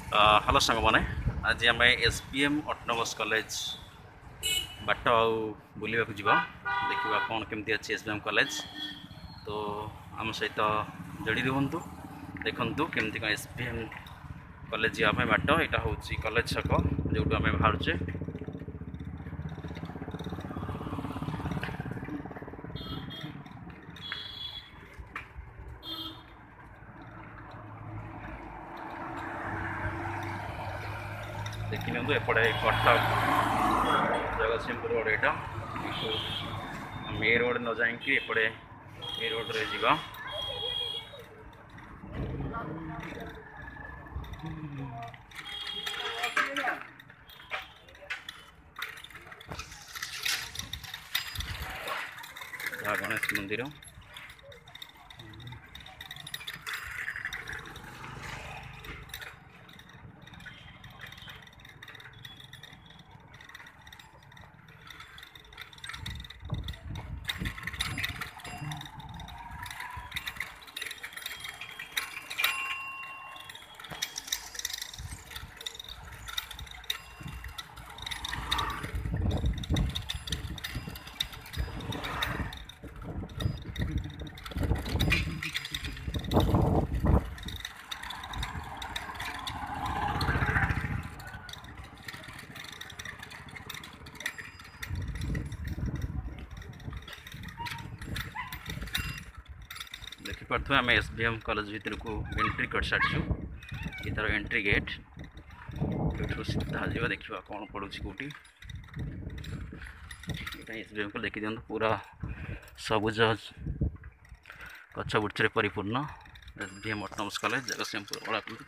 hello सांग मैंने आज आम S P M autonomous college बाट बुलवा देखा कौन केमती अच्छी एस पी एम कॉलेज तो आम सहित जोड़ी रुहतु देखु केमती कौन एस पी एम कॉलेज जावाई बाट यहाँ हूँ कॉलेज छक जो आम बाहर देखी नि एपटे कटक जगतसिंहपुर रोड यहाँ मे रोड न जाकि एपटे ए रोड रे जीवा गणेश मंदिर देखिपे आम एस बी एम कॉलेज भितर को एंट्री कर सारी ये तार एंट्री गेट ये सीधा जा देखा कौन पड़ू कौटी एस बी एम को देखी दिखाँ पूरा सबुज गछ बुछ परिपूर्ण S B M autonomous college Jagatsinghpur ओलापुर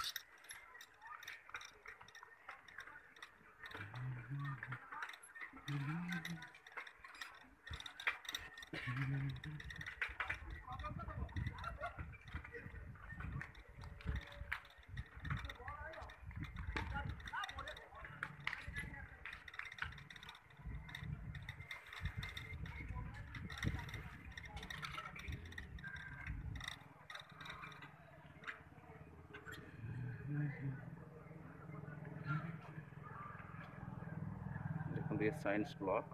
देखो ये साइंस ब्लॉक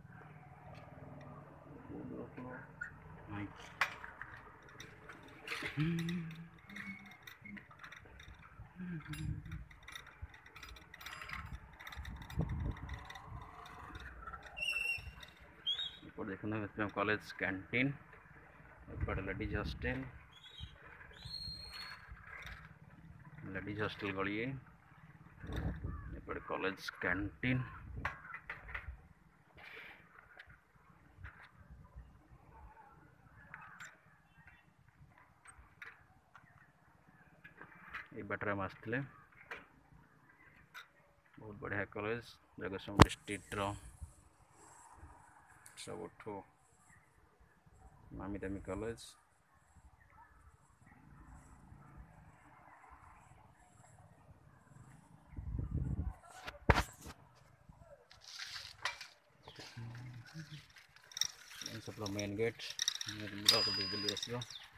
देखो कॉलेज कैंटीन लेडीज हॉस्टल गली कॉलेज कैंटीन ये बाटर हम आसते बहुत बढ़िया कॉलेज जगतसिंहपुर डिस्ट्रिक्ट सब नामी दामी कॉलेज मेन गेट बुली आस